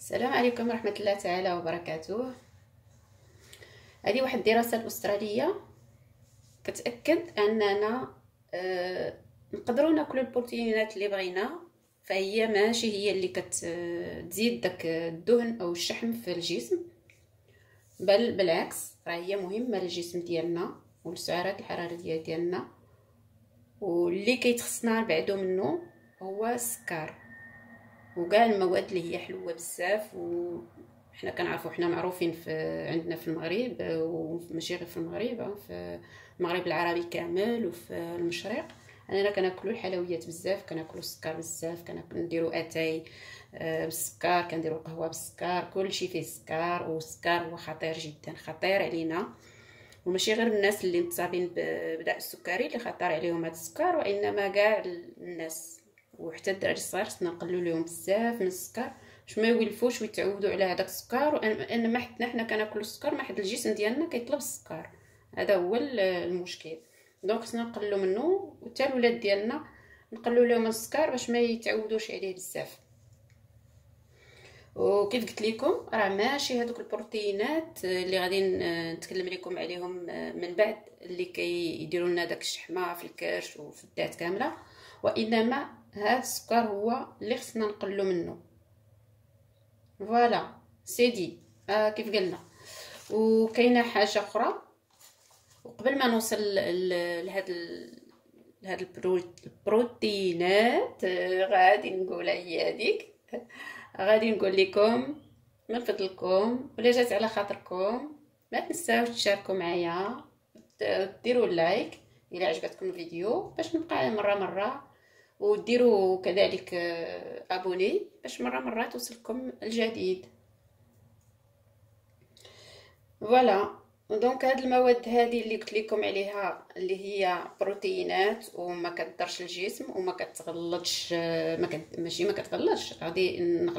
السلام عليكم ورحمة الله تعالى وبركاته. هذه واحد الدراسة الأسترالية كتأكد أننا نقدروا ناكلوا البروتينات اللي بغينا، فهي ماشي هي اللي كتزيد داك الدهن أو الشحم في الجسم، بل بالعكس راه هي مهمة للجسم ديالنا والسعرات الحرارية ديالنا. واللي كيتخصنا نبعدو منه هو السكر وكاع المواد اللي هي حلوه بزاف. وحنا كنعرفوا حنا معروفين عندنا في المغرب، وماشي غير في المغرب، في المغرب العربي كامل وفي المشرق اننا كناكلوا الحلويات بزاف، كناكلوا السكر بزاف، كنديروا اتاي بالسكر، كنديروا قهوه بالسكر، كلشي فيه سكر. والسكر هو خطير جدا، خطير علينا، وماشي غير الناس اللي متصابين بداء السكري اللي خطر عليهم هذا السكر، وانما كاع الناس وحتى الدراري الصغار خصنا نقللوا لهم بزاف من السكر باش ما يولفوش ويتعودوا على هذاك السكر. وان ما حنا كناكلوا السكر ما حد الجسم ديالنا كيطلب السكر، هذا هو المشكل. دونك خصنا نقللوا منه، وحتى الولاد ديالنا نقللوا لهم السكر باش ما يتعودوش عليه بزاف. وكيف قلت لكم راه ماشي هذوك البروتينات اللي غادي نتكلم لكم عليهم من بعد اللي كيديروا لنا داك الشحمه في الكرش وفي الذات كامله، وانما هذا السكر هو اللي خصنا نقللوا منه. فوالا سيدي كيف قلنا. وكاينه حاجه اخرى، وقبل ما نوصل لهاد البروتينات غادي نقولها هي هذيك. غادي نقول لكم من فضلكم ولا جات على خاطركم ما تنساوش تشاركوا معايا، ديروا اللايك الى عجبتكم الفيديو باش نبقى مره وديروا كذلك ابوني باش مره توصلكم الجديد. فوالا دونك هاد المواد هذه اللي قلت لكم عليها اللي هي بروتينات وما كتضرش الجسم وما كتغلطش، ماشي ما كتغلطش، غادي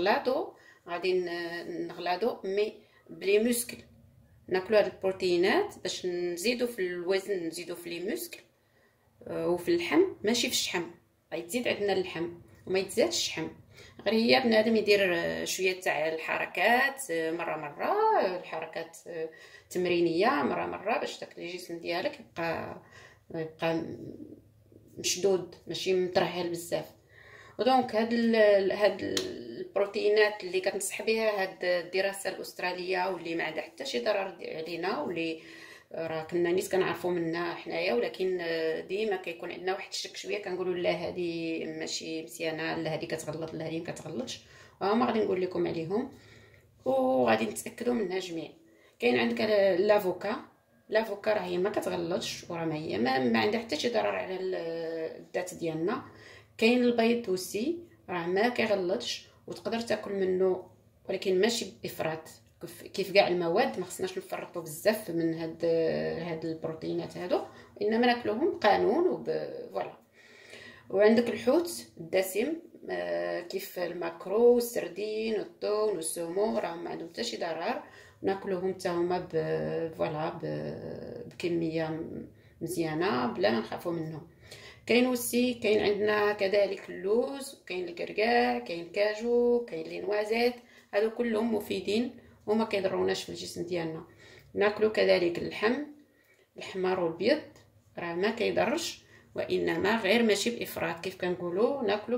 نغلاضو مي بلي موسكل. ناكلو هاد البروتينات باش نزيدو في الوزن، نزيدو في لي موسكل وفي اللحم، ماشي في الشحم. غيتزيد عندنا اللحم وما يتزادش الشحم، غير هي بنادم يدير شويه تاع الحركات مره الحركات تمرينيه مره باش داك الجسم ديالك يبقى مشدود ماشي مترهل بزاف. ودونك هاد البروتينات اللي كتنصح بها هاد الدراسه الاستراليه، واللي ما عندها حتى شي ضرر علينا، واللي راه كنا نيت كنعرفوا منها حنايا، ولكن ديما كيكون عندنا واحد الشك شويه، كنقولوا لا هذه ماشي مزيانه، لا هذه كتغلط، لا هذه ما كتغلطش. هما غادي نقول لكم عليهم وغادي نتاكدوا منها جميع. كاين عندك لافوكا راه هي ما كتغلطش، وراه ما هي ما عندها حتى شي ضرر على الذات ديالنا. كاين البيض توسي راه ما كيغلطش وتقدر تاكل منه، ولكن ماشي بافراط. كيف كاع المواد ما خصناش نفرطوا بزاف من هاد البروتينات هادو، انما ناكلوهم بقانون فوالا. وعندك الحوت الدسم كيف الماكرو والسردين والطون والسومو، راه ما عندهم حتى شي ضرر، ناكلوهم حتى هما فوالا بكميه مزيانه بلا ما نخافوا منهم. كاين عندنا كذلك اللوز، كاين الكركاع، كاين الكاجو، كاين لي نوازيت، هادو كلهم مفيدين وما كيضروناش في الجسم ديالنا. ناكلو كذلك اللحم الحمار والبيض، راه ما كيضرش، وانما غير ماشي بافراط، كيف كنقولوا ناكلو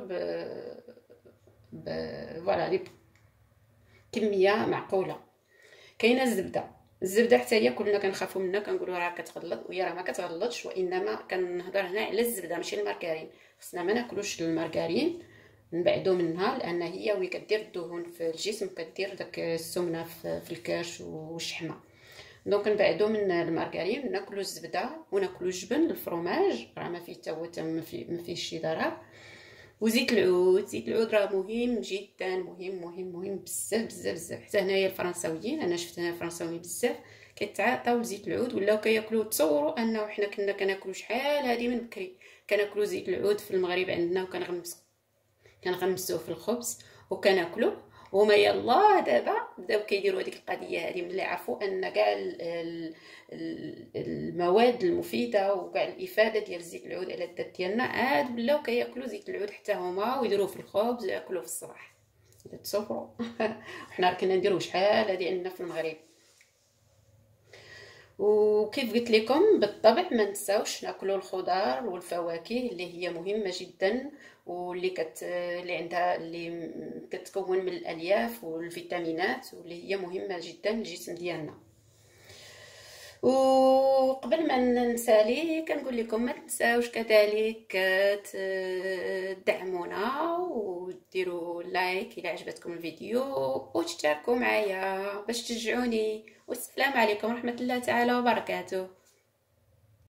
فوالا كميه معقوله. كاينه الزبده حتى هي كلنا كنخافوا منها، كنقولوا راه كتغلط، وهي راه ما كتغلطش، وانما كنهضر هنا على الزبده ماشي المارغرين. خصنا ما ناكلوش المارغرين، نبعدوا منها، لان هي كدير الدهون في الجسم، كدير داك السمنه في الكرش والشحمه. دونك نبعدوا من المارغرين، ناكلوا الزبده وناكلوا الجبن الفرماج، راه ما فيه حتى هو ما فيه شي ضرر. وزيت العود راه مهم جدا، مهم بزاف. حتى هنايا الفرنساويين، انا شفت هنا الفرنساويين بزاف كيتعاطاو زيت العود، ولاو كياكلوه. تصوروا انه حنا كنا كناكلوا شحال هذه من بكري، كناكلوا زيت العود في المغرب عندنا، كنغمسوه في الخبز وكناكلوه. هما يلاه دابا بداو كيديروا هذيك القضيه هذه، ملي عرفوا ان كاع المواد المفيده وكاع الافاده ديال زيت العود على الذات ديالنا، عاد ولاو كياكلوا زيت العود حتى هما، ويديروه في الخبز وياكلوه في الصباح. تصفروا. حنا كنا نديرو شحال هادي عندنا في المغرب. وكيف قلت لكم بالطبع ما نساوش ناكلوا الخضار والفواكه اللي هي مهمه جدا، واللي اللي عندها اللي كتكون من الالياف والفيتامينات، واللي هي مهمه جدا للجسم ديالنا. وقبل ما نسالي كنقول لكم ما تنساوش كذلك تدعمونا وديروا لايك الى عجبتكم الفيديو، وتشتركوا معايا باش تشجعوني. والسلام عليكم ورحمة الله تعالى وبركاته.